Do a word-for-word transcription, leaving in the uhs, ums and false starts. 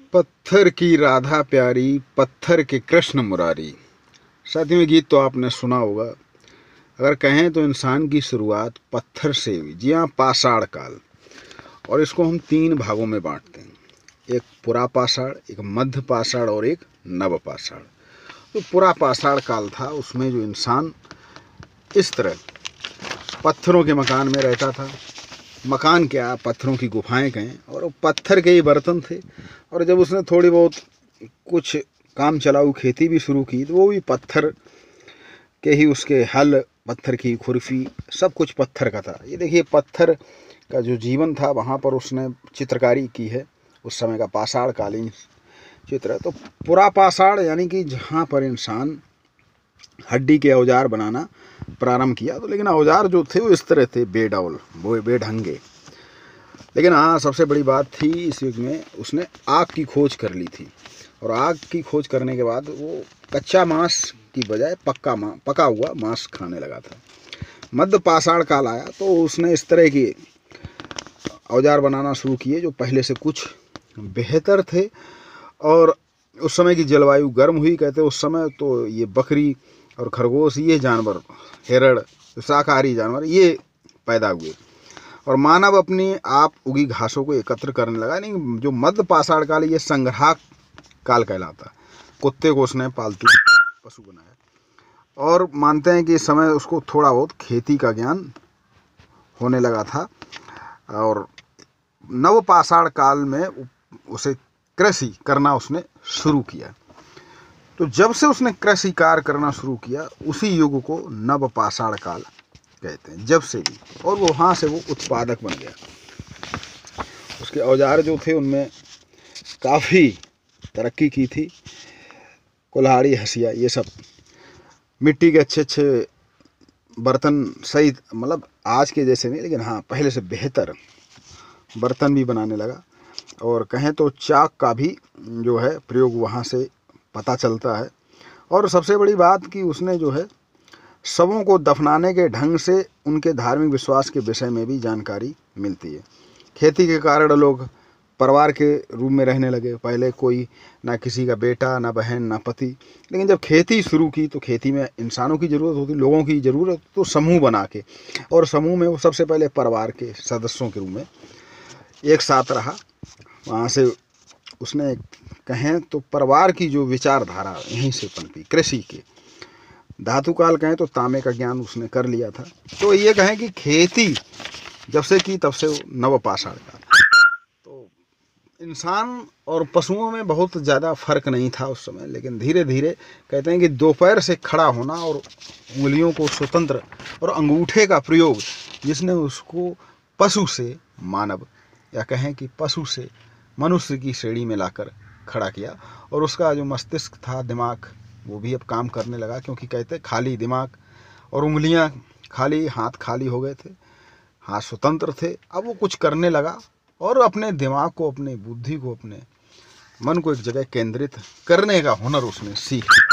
पत्थर की राधा प्यारी, पत्थर के कृष्ण मुरारी। साथियों, में गीत तो आपने सुना होगा। अगर कहें तो इंसान की शुरुआत पत्थर से हुई। जी हाँ, पाषाण काल। और इसको हम तीन भागों में बांटते हैं, एक पुरा पाषाण, एक मध्य पाषाण और एक नव पाषाण। तो पुरा पाषाण काल था, उसमें जो इंसान इस तरह पत्थरों के मकान में रहता था। मकान क्या, पत्थरों की गुफाएं कहें, और वो पत्थर के ही बर्तन थे। और जब उसने थोड़ी बहुत कुछ काम चलाऊ खेती भी शुरू की तो वो भी पत्थर के ही, उसके हल पत्थर की, खुरपी सब कुछ पत्थर का था। ये देखिए, पत्थर का जो जीवन था वहाँ पर उसने चित्रकारी की है, उस समय का पाषाण कालीन चित्र। तो पुरा पाषाण यानी कि जहाँ पर इंसान हड्डी के औजार बनाना प्रारंभ किया। तो लेकिन औजार जो थे वो इस तरह थे, बेडौल, वो बेढंगे। लेकिन हाँ, सबसे बड़ी बात थी इस युग में, उसने आग की खोज कर ली थी। और आग की खोज करने के बाद वो कच्चा मांस की बजाय पक्का मां पका हुआ मांस खाने लगा था। मध्य पाषाण काल आया तो उसने इस तरह के औजार बनाना शुरू किए जो पहले से कुछ बेहतर थे। और उस समय की जलवायु गर्म हुई, कहते उस समय तो ये बकरी और खरगोश, ये जानवर, हिरण, शाकाहारी जानवर, ये पैदा हुए। और मानव अपनी आप उगी घासों को एकत्र करने लगा। नहीं, जो मध्य पाषाण काल, ये संग्राहक काल कहलाता। कुत्ते को उसने पालतू पशु बनाया। और मानते हैं कि इस समय उसको थोड़ा बहुत खेती का ज्ञान होने लगा था। और नव पाषाण काल में उसे कृषि करना उसने शुरू किया। तो जब से उसने कृषि कार्य करना शुरू किया, उसी युग को नव पाषाण काल कहते हैं, जब से भी। और वो वहाँ से वो उत्पादक बन गया। उसके औजार जो थे उनमें काफ़ी तरक्की की थी। कुल्हाड़ी, हसिया, ये सब मिट्टी के अच्छे अच्छे बर्तन, सही मतलब आज के जैसे नहीं, लेकिन हाँ पहले से बेहतर बर्तन भी बनाने लगा। और कहें तो चाक का भी जो है प्रयोग वहाँ से पता चलता है। और सबसे बड़ी बात कि उसने जो है शवों को दफनाने के ढंग से उनके धार्मिक विश्वास के विषय में भी जानकारी मिलती है। खेती के कारण लोग परिवार के रूप में रहने लगे। पहले कोई ना किसी का बेटा, ना बहन, ना पति। लेकिन जब खेती शुरू की तो खेती में इंसानों की ज़रूरत होती, लोगों की ज़रूरत, तो समूह बना के, और समूह में वो सबसे पहले परिवार के सदस्यों के रूप में एक साथ रहा। वहाँ से उसने कहें तो परिवार की जो विचारधारा यहीं से पनपी। कृषि के धातु काल कहें तो तांबे का ज्ञान उसने कर लिया था। तो ये कहें कि खेती जब से की तब से नव पाषाण काल। तो इंसान और पशुओं में बहुत ज़्यादा फर्क नहीं था उस समय। लेकिन धीरे धीरे कहते हैं कि दोपहर से खड़ा होना और उंगलियों को स्वतंत्र, और अंगूठे का प्रयोग, जिसने उसको पशु से मानव, या कहें कि पशु से मनुष्य की श्रेणी में लाकर खड़ा किया। और उसका जो मस्तिष्क था, दिमाग, वो भी अब काम करने लगा। क्योंकि कहते खाली दिमाग और उंगलियां खाली, हाथ खाली हो गए थे, हाथ स्वतंत्र थे। अब वो कुछ करने लगा और अपने दिमाग को, अपने बुद्धि को, अपने मन को एक जगह केंद्रित करने का हुनर उसने सीख लिया।